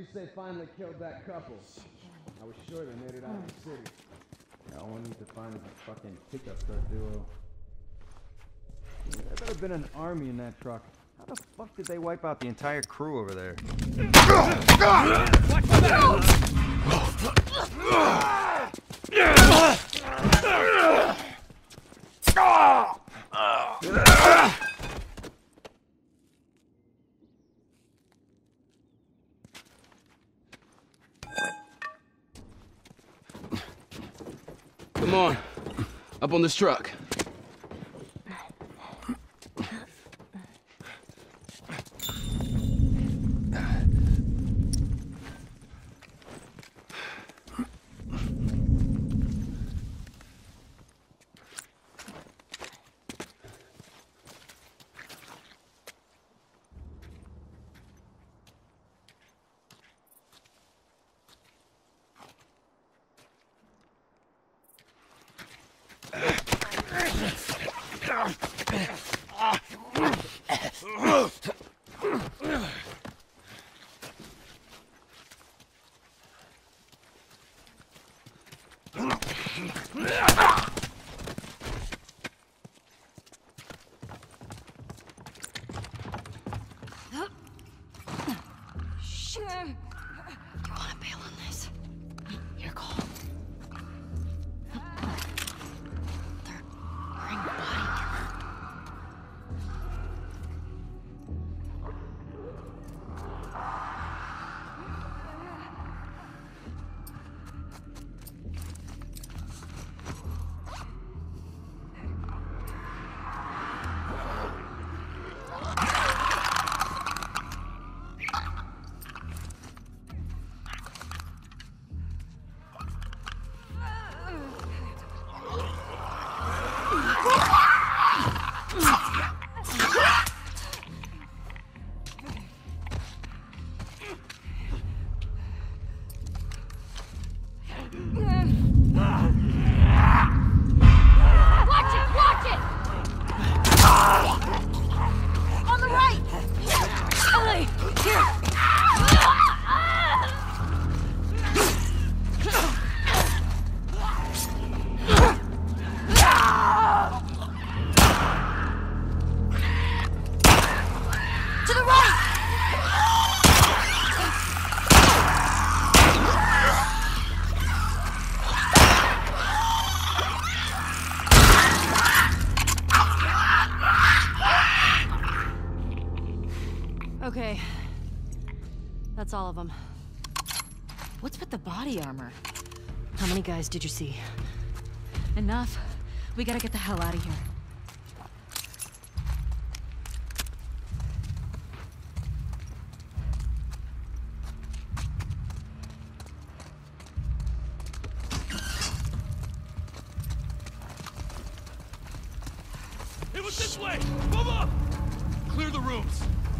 least they finally killed that couple. I was sure they made it out of the city. Now all we need to find is a fucking pickup truck duo. There better have been an army in that truck. How the fuck did they wipe out the entire crew over there? Come on, up on this truck. Okay. That's all of them. What's with the body armor? How many guys did you see? Enough. We gotta get the hell out of here. It was this way! Move up! Clear the rooms.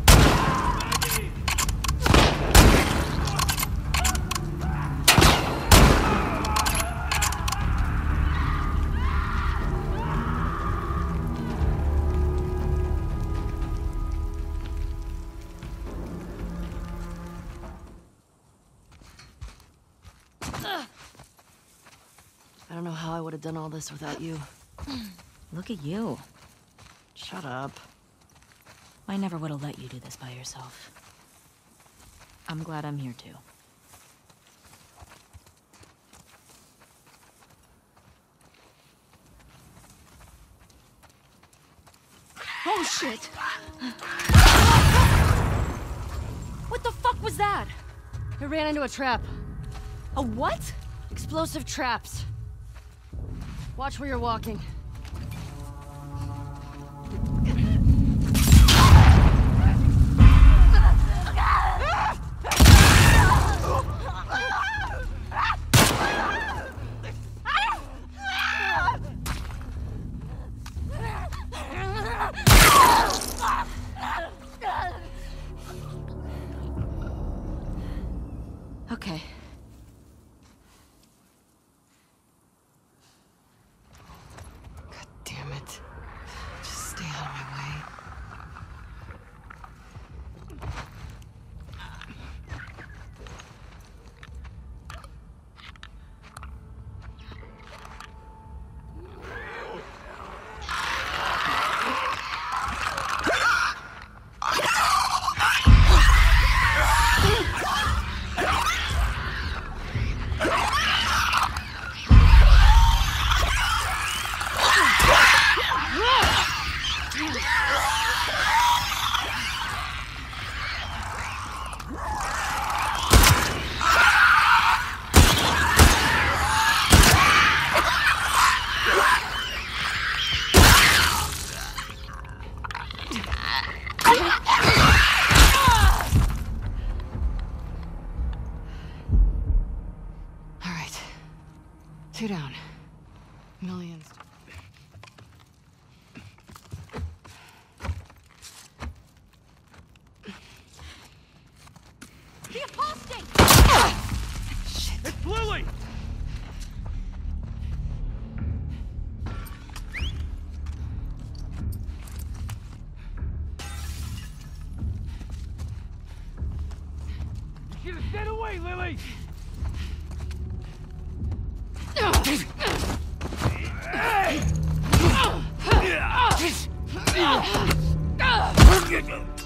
I don't know how I would have done all this without you. Look at you. Shut up. I never would have let you do this by yourself. I'm glad I'm here too. Oh shit! What the fuck was that? I ran into a trap. A what? Explosive traps. Watch where you're walking. Okay. you to stand away, Lily! Hey!